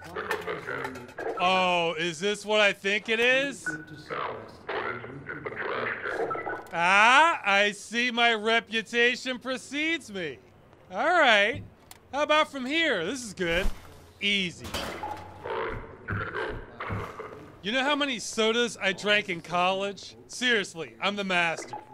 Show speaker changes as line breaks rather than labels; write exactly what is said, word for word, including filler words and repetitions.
Oh, is this what I think it is? Ah, I see my reputation precedes me. All right. How about from here? This is good. Easy. You know how many sodas I drank in college? Seriously, I'm the master.